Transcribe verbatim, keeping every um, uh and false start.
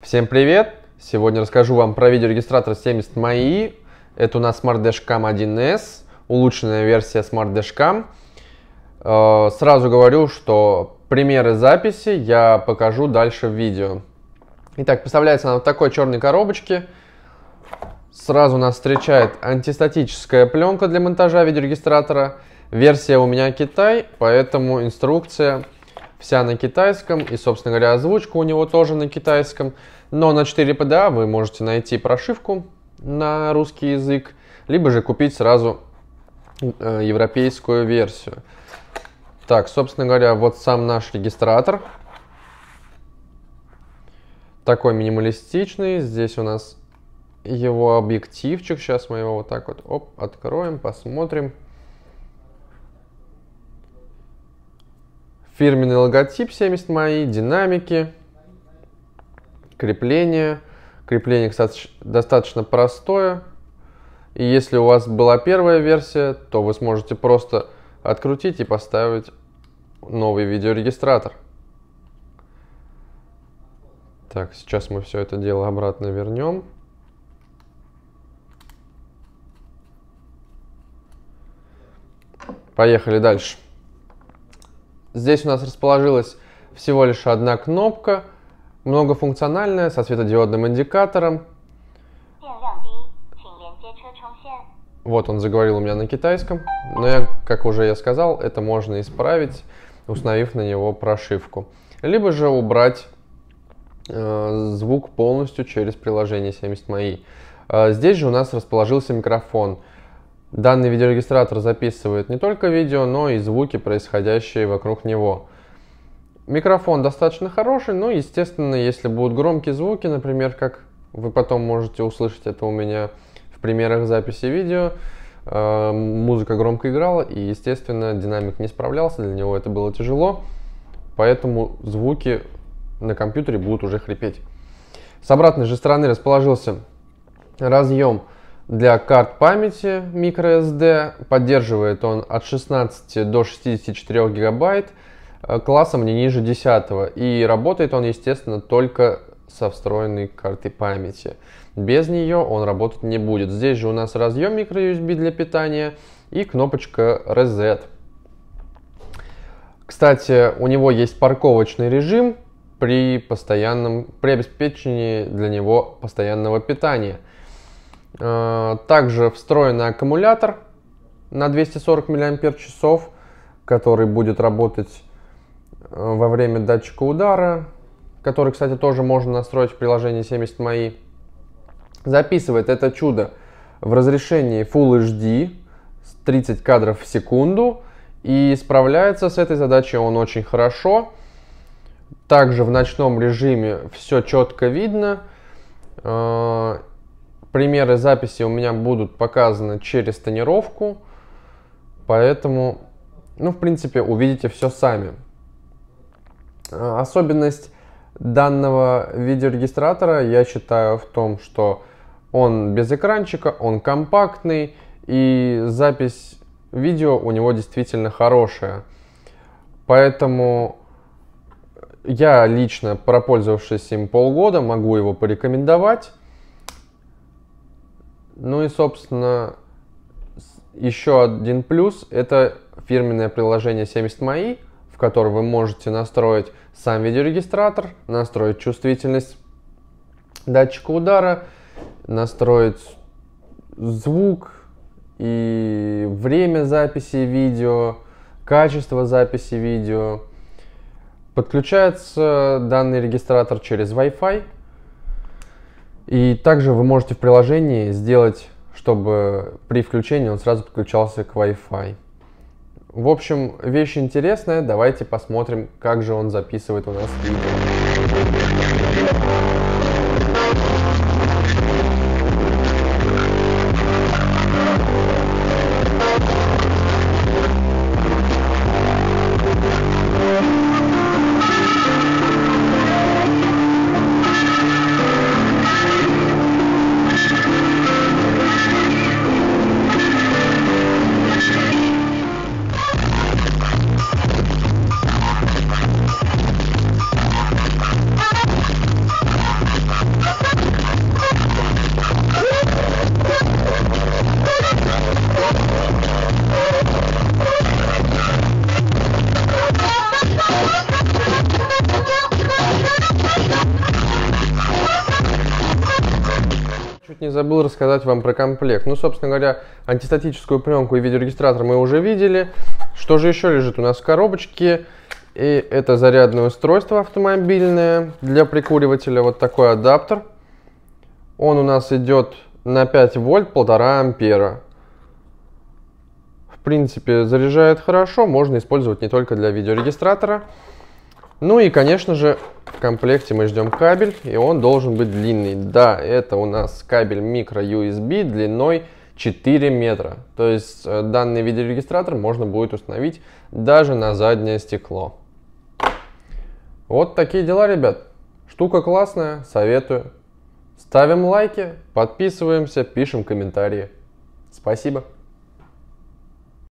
Всем привет! Сегодня расскажу вам про видеорегистратор семьдесят эм и. Это у нас Smart Dashcam один эс, улучшенная версия Smart Dashcam. Сразу говорю, что примеры записи я покажу дальше в видео. Итак, представляется она в такой черной коробочке. Сразу нас встречает антистатическая пленка для монтажа видеорегистратора. Версия у меня Китай, поэтому инструкция вся на китайском, и, собственно говоря, озвучка у него тоже на китайском. Но на четыре пэ дэ а вы можете найти прошивку на русский язык, либо же купить сразу э, европейскую версию. Так, собственно говоря, вот сам наш регистратор. Такой минималистичный. Здесь у нас его объективчик. Сейчас мы его вот так вот оп, откроем, посмотрим. Фирменный логотип семьдесят эм и, динамики, крепление. Крепление, кстати, достаточно простое. И если у вас была первая версия, то вы сможете просто открутить и поставить новый видеорегистратор. Так, сейчас мы все это дело обратно вернем. Поехали дальше. Здесь у нас расположилась всего лишь одна кнопка, многофункциональная, со светодиодным индикатором. Вот он заговорил у меня на китайском, но я, как уже я сказал, это можно исправить, установив на него прошивку. Либо же убрать э, звук полностью через приложение семьдесят эм и. Э, здесь же у нас расположился микрофон. Данный видеорегистратор записывает не только видео, но и звуки, происходящие вокруг него. Микрофон достаточно хороший, но, естественно, если будут громкие звуки, например, как вы потом можете услышать это у меня в примерах записи видео, э, музыка громко играла, и, естественно, динамик не справлялся, для него это было тяжело, поэтому звуки на компьютере будут уже хрипеть. С обратной же стороны расположился разъем для карт памяти microSD. Поддерживает он от шестнадцати до шестидесяти четырёх гигабайт, классом не ниже десятого. И работает он, естественно, только со встроенной картой памяти. Без нее он работать не будет. Здесь же у нас разъем microUSB для питания и кнопочка Reset. Кстати, у него есть парковочный режим при, постоянном, при обеспечении для него постоянного питания. Также встроенный аккумулятор на двести сорок миллиампер-часов, который будет работать во время датчика удара, который, кстати, тоже можно настроить в приложении семьдесят эм и. Записывает это чудо в разрешении Full эйч ди с тридцать кадров в секунду, и справляется с этой задачей он очень хорошо. Также в ночном режиме все четко видно. Примеры записи у меня будут показаны через тонировку, поэтому, ну, в принципе, увидите все сами. Особенность данного видеорегистратора, я считаю, в том, что он без экранчика, он компактный, и запись видео у него действительно хорошая. Поэтому я лично, пропользовавшись им полгода, могу его порекомендовать. Ну и, собственно, еще один плюс – это фирменное приложение семьдесят эм и, в котором вы можете настроить сам видеорегистратор, настроить чувствительность датчика удара, настроить звук и время записи видео, качество записи видео. Подключается данный регистратор через Wi-Fi. И также вы можете в приложении сделать, чтобы при включении он сразу подключался к Wi-Fi. В общем, вещь интересная. Давайте посмотрим, как же он записывает у нас видео. чуть не забыл рассказать вам про комплект. Ну, собственно говоря, антистатическую пленку и видеорегистратор мы уже видели. Что же еще лежит у нас в коробочке? И это зарядное устройство автомобильное для прикуривателя. Вот такой адаптер. Он у нас идет на пять вольт, полтора ампера. В принципе, заряжает хорошо. Можно использовать не только для видеорегистратора. Ну и, конечно же, в комплекте мы ждем кабель, и он должен быть длинный. Да, это у нас кабель микро ю эс би длиной четыре метра. То есть данный видеорегистратор можно будет установить даже на заднее стекло. Вот такие дела, ребят. Штука классная, советую. Ставим лайки, подписываемся, пишем комментарии. Спасибо.